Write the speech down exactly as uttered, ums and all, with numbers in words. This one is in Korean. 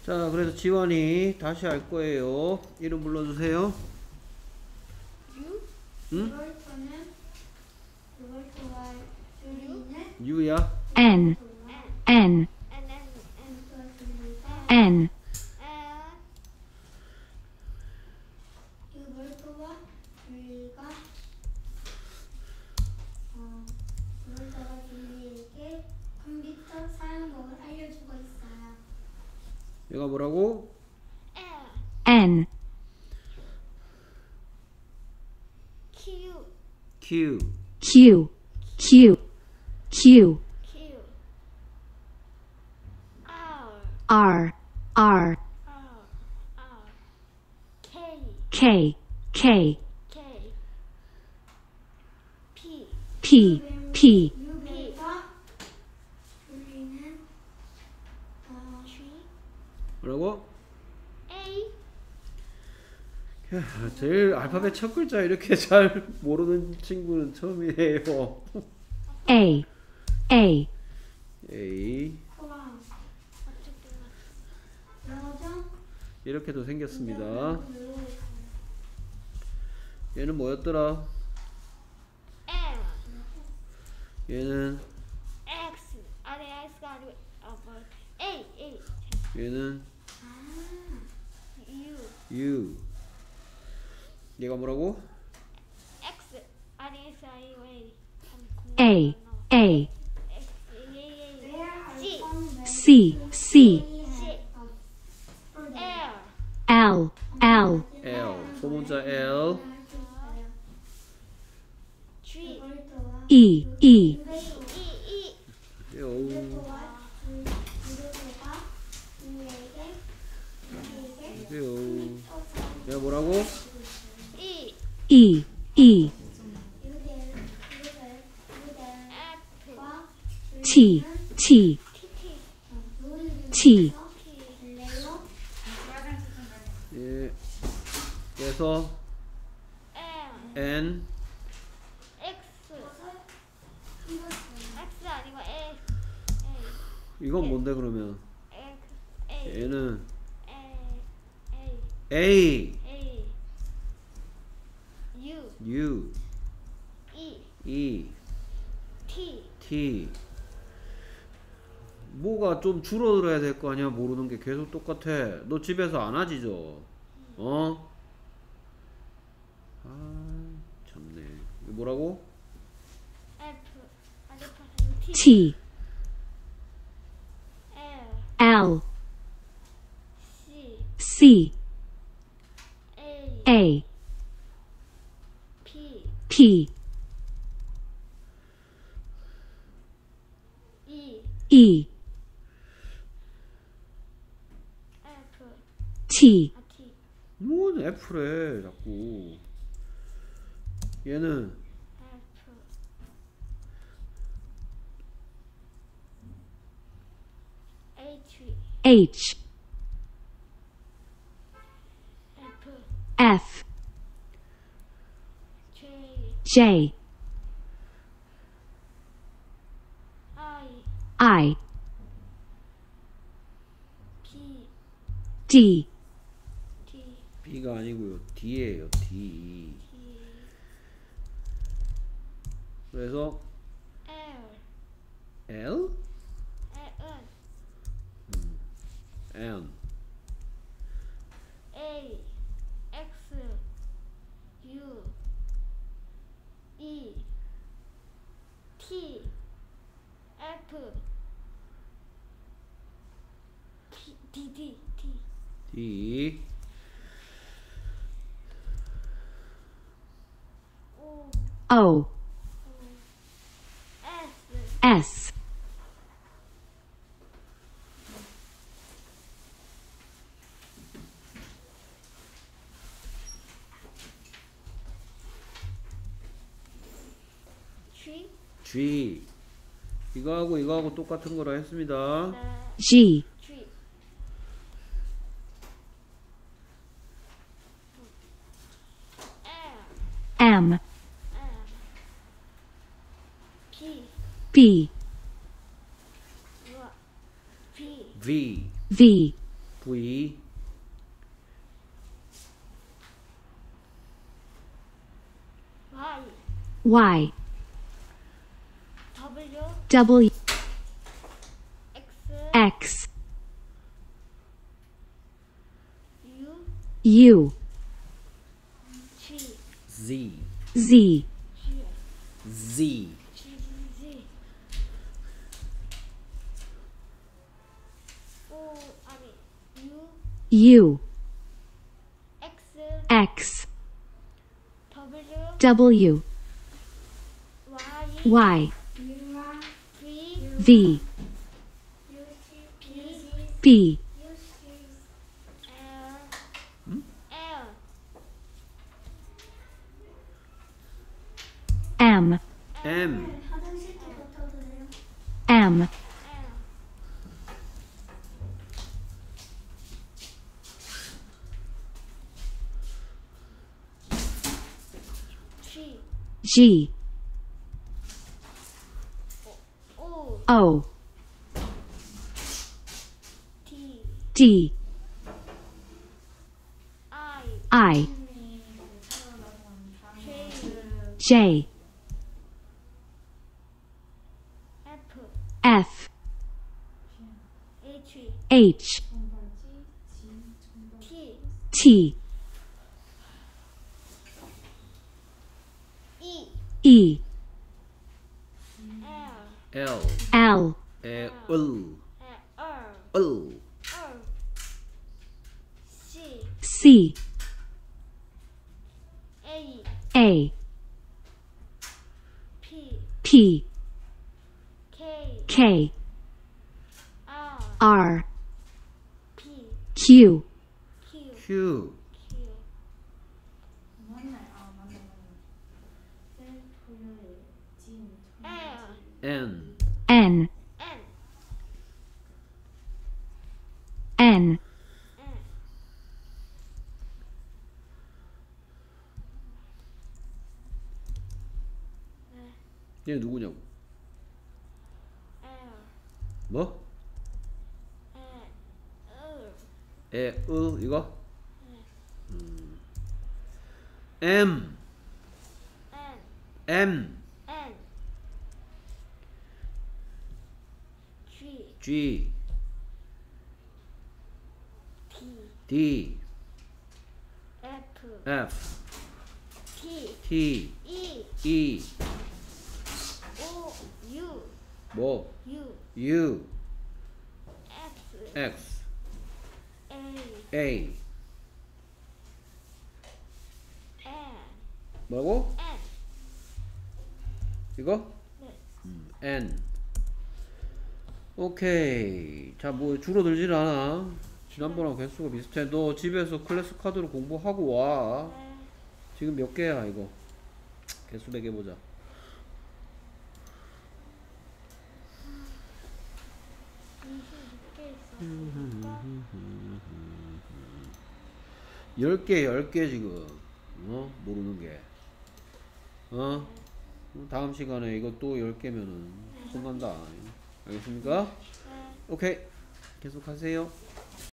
자, 그래서 지원이 다시 할 거예요. 이름 불러주세요. 유? 응? 이걸 거는 이걸 좋아할 줄이는 유야? N N N N N 좋아하십니까? N 이걸 좋아 줄이가 어 이걸 좋아 줄이에게 컴퓨터 사용법을 알려주고 있어요. 얘가 뭐라고? N Q Q. Q Q Q Q R R R R R K K K K P P P 유배가 줄이는 어 G 뭐라고? A 야, 제일 알파벳 첫 글자 이렇게 잘 모르는 친구는 처음이에요. A A A. 와 여정 이렇게도 생겼습니다. 얘는 뭐였더라? L 얘는, X 아니 X가 아니고 어 뭐 A A 얘는 U U. 얘가 뭐라고? X 아니 X 아니고 A A A X A A C C C C L L L L. 소문자 L. G E E E E E 요. 요. 얘가 뭐라고? E E E F T T T T 예. 그래서 L N. X X 아니고 A 이건 뭔데 그러면? A A 얘는 A A. A U U. E E. T T. 뭐가 좀 줄어들어야 될 거 아니야? 모르는 게 계속 똑같아. 너 집에서 안 하지, 저? 어? 아, 참네. 이거 뭐라고? F 아니 T T L L C C A A P P E E F T 아 T 뭐 F래, 자꾸. 얘는 F H H F F J J I I P D T B가 아니고요. D예요, D. T 그래서 L L? N N. A X U E T F T D D T D. O O S S G G. 이거하고 이거하고 똑같은 거라 했습니다. G G L M M P B V V. V V Y Y, W W, X X, U U, G Z Z, G Z G Z O 아니 U U, X X, W W, Y Y, V V, P B, L L M, M M, L G G, O O, T D, I I, J J, F F, H H, T T, E E, L L L, 에, L R L R C C, A A, P P, K K, R R, P Q, Q Q Q L N N, N N, N 얘 누구냐고 L 뭐? L 에, 으 이거? 음. M N M N G G T D F F T T E E O U 뭐? U U X X A A N 뭐라고? N 이거? 네. 음, N 오케이 자 뭐 줄어들질 않아 지난번랑 개수가 비슷해 너 집에서 클래스 카드로 공부하고 와 네. 지금 몇 개야 이거 개수 매겨보자 이십육 개 있었으니까 열 개 열 개 지금 어? 모르는 게 어? 다음 시간에 이거 또 열 개면은 혼난다 알겠습니까? 네. 오케이 계속하세요